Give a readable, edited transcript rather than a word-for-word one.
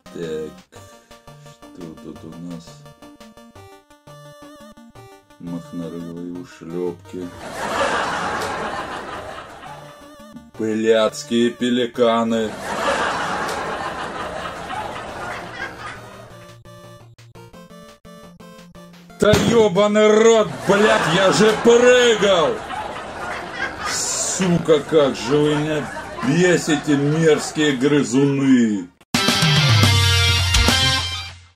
Так, что тут у нас? Махнорылые ушлепки. Блядские пеликаны. Да ёбаный рот, блядь, я же прыгал! Сука, как же вы меня бесите, мерзкие грызуны!